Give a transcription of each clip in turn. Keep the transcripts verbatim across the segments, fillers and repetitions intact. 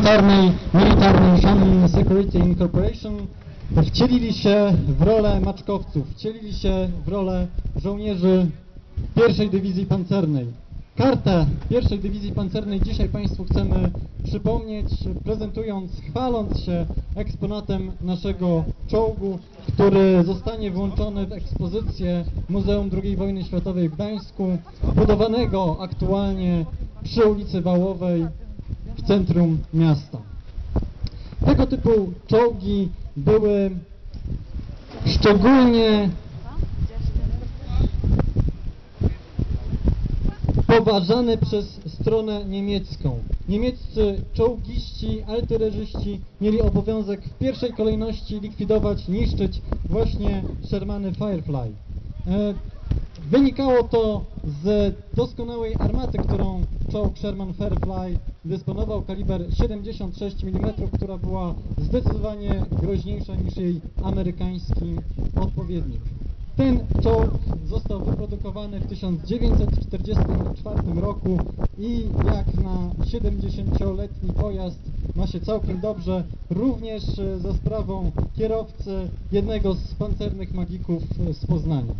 militarnej, militarnej Shannon Security Incorporation wcielili się w rolę maczkowców, wcielili się w rolę żołnierzy pierwszej Dywizji Pancernej. Kartę pierwszej Dywizji Pancernej dzisiaj Państwu chcemy przypomnieć, prezentując, chwaląc się eksponatem naszego czołgu, który zostanie włączony w ekspozycję Muzeum drugiej Wojny Światowej w Gdańsku, budowanego aktualnie przy ulicy Wałowej w centrum miasta. Tego typu czołgi były szczególnie poważane przez stronę niemiecką. Niemieccy czołgiści, artylerzyści mieli obowiązek w pierwszej kolejności likwidować, niszczyć właśnie Shermany Firefly. E, wynikało to z doskonałej armaty, którą czołg Sherman Firefly dysponował, kaliber siedemdziesiąt sześć milimetrów, która była zdecydowanie groźniejsza niż jej amerykański odpowiednik. Ten czołg został wyprodukowany w tysiąc dziewięćset czterdziestym czwartym roku i jak na siedemdziesięcioletni pojazd ma się całkiem dobrze, również za sprawą kierowcy jednego z pancernych magików z Poznania.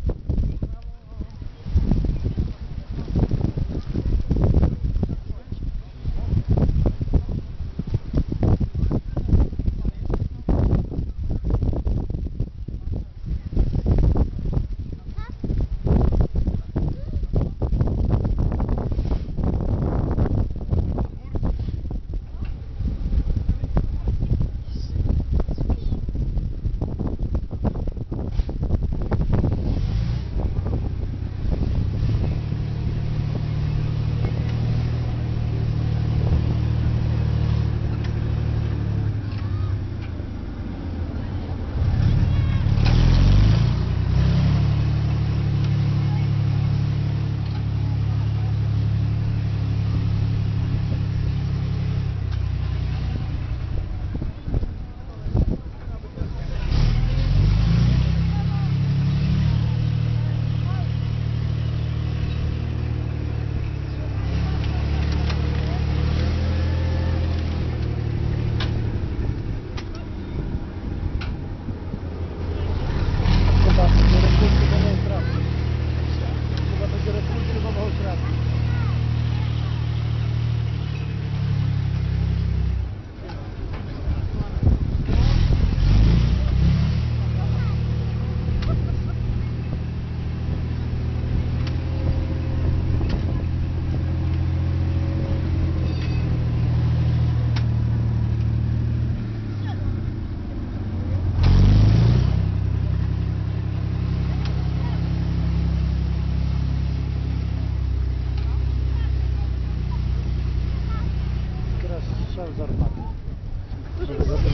Strzał z armaty.